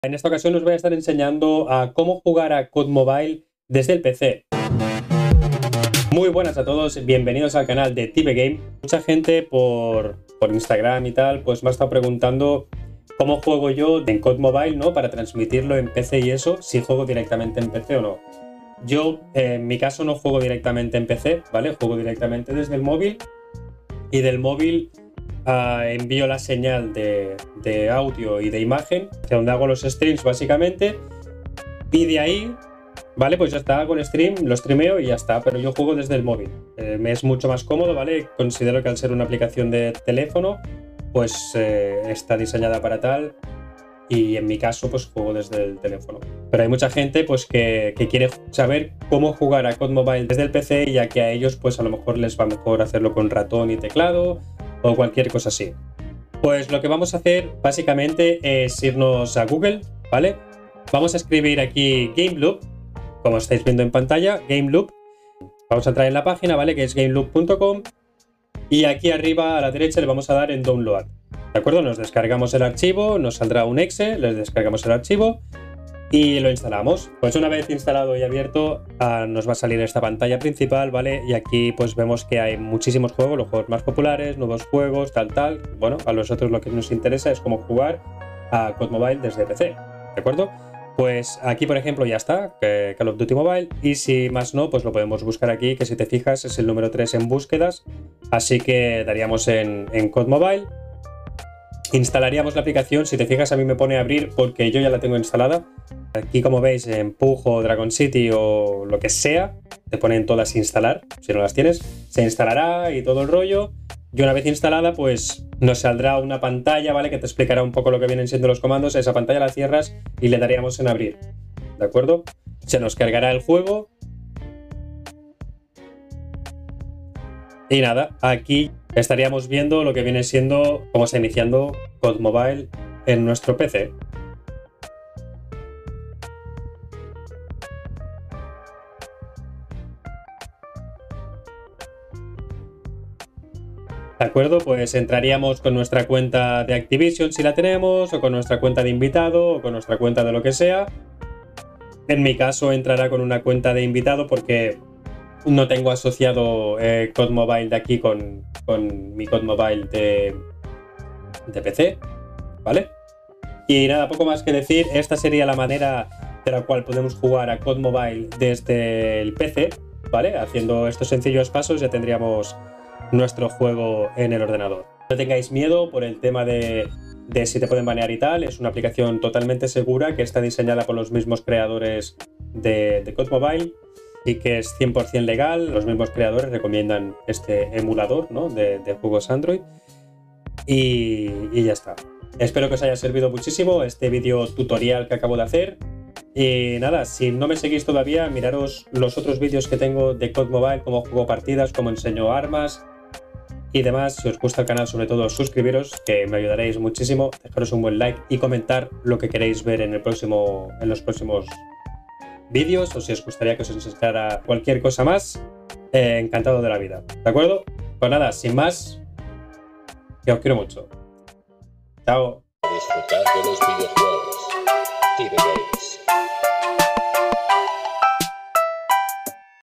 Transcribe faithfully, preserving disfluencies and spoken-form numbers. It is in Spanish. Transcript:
En esta ocasión os voy a estar enseñando a cómo jugar a C O D Mobile desde el P C. Muy buenas a todos, bienvenidos al canal de TipeGame. Mucha gente por, por Instagram y tal, pues me ha estado preguntando cómo juego yo en C O D Mobile, ¿no? Para transmitirlo en P C y eso, si juego directamente en P C o no. Yo, eh, en mi caso, no juego directamente en P C, ¿vale? Juego directamente desde el móvil y del móvil Uh, envío la señal de, de audio y de imagen, de donde hago los streams básicamente, y de ahí, vale, pues ya está, hago el stream, lo streameo y ya está, pero yo juego desde el móvil. Eh, me es mucho más cómodo, ¿vale? Considero que al ser una aplicación de teléfono, pues eh, está diseñada para tal, y en mi caso, pues juego desde el teléfono. Pero hay mucha gente, pues, que, que quiere saber cómo jugar a C O D Mobile desde el P C, ya que a ellos, pues, a lo mejor les va mejor hacerlo con ratón y teclado, o cualquier cosa así. Pues lo que vamos a hacer básicamente es irnos a Google, ¿vale? Vamos a escribir aquí GameLoop, como estáis viendo en pantalla, GameLoop. Vamos a entrar en la página, ¿vale? Que es gameloop punto com, y aquí arriba a la derecha le vamos a dar en Download, ¿de acuerdo? Nos descargamos el archivo, nos saldrá un exe, les descargamos el archivo y lo instalamos. Pues una vez instalado y abierto, uh, nos va a salir esta pantalla principal, ¿vale? Y aquí pues vemos que hay muchísimos juegos, los juegos más populares, nuevos juegos, tal, tal. Bueno, a nosotros lo que nos interesa es cómo jugar a C O D Mobile desde P C, ¿de acuerdo? Pues aquí, por ejemplo, ya está, que Call of Duty Mobile, y si más no, pues lo podemos buscar aquí, que si te fijas es el número tres en búsquedas, así que daríamos en, en C O D Mobile. Instalaríamos la aplicación, si te fijas a mí me pone abrir porque yo ya la tengo instalada. Aquí como veis en P U B o Dragon City o lo que sea, te ponen todas instalar, si no las tienes, se instalará y todo el rollo. Y una vez instalada pues nos saldrá una pantalla, ¿vale? Que te explicará un poco lo que vienen siendo los comandos. Esa pantalla la cierras y le daríamos en abrir, ¿de acuerdo? Se nos cargará el juego. Y nada, aquí estaríamos viendo lo que viene siendo cómo está iniciando C O D Mobile en nuestro P C. ¿De acuerdo? Pues entraríamos con nuestra cuenta de Activision si la tenemos, o con nuestra cuenta de invitado, o con nuestra cuenta de lo que sea. En mi caso entrará con una cuenta de invitado porque no tengo asociado eh, C O D Mobile de aquí con, con mi C O D Mobile de, de P C, ¿vale? Y nada, poco más que decir. Esta sería la manera de la cual podemos jugar a C O D Mobile desde el P C, ¿vale? Haciendo estos sencillos pasos ya tendríamos nuestro juego en el ordenador. No tengáis miedo por el tema de, de si te pueden banear y tal. Es una aplicación totalmente segura que está diseñada por los mismos creadores de, de C O D Mobile y que es cien por cien legal. Los mismos creadores recomiendan este emulador, ¿no? de, de juegos Android y, y ya está. Espero que os haya servido muchísimo este vídeo tutorial que acabo de hacer. Y nada, si no me seguís todavía, miraros los otros vídeos que tengo de C O D Mobile, cómo juego partidas, cómo enseño armas y demás. Si os gusta el canal, sobre todo suscribiros, que me ayudaréis muchísimo. Dejaros un buen like y comentar lo que queréis ver en, el próximo, en los próximos vídeos, o si os gustaría que os enseñara cualquier cosa más. Eh, encantado de la vida, ¿de acuerdo? Pues nada, sin más, que os quiero mucho. Chao. Disfrutar de los videojuegos. TipeGame.